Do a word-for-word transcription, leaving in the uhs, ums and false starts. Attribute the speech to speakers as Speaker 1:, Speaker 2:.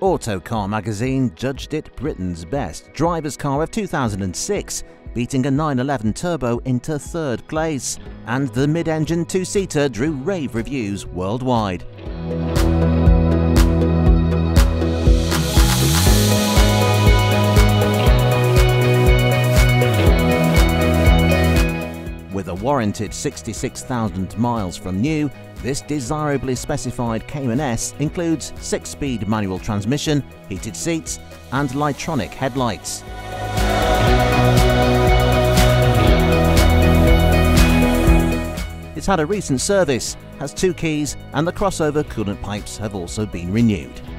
Speaker 1: Autocar magazine judged it Britain's best driver's car of two thousand six, beating a nine eleven Turbo into third place, and the mid-engine two-seater drew rave reviews worldwide. With a warranted sixty-six thousand miles from new, this desirably specified Cayman S includes six-speed manual transmission, heated seats, and Litronic headlights. It's had a recent service, has two keys, and the crossover coolant pipes have also been renewed.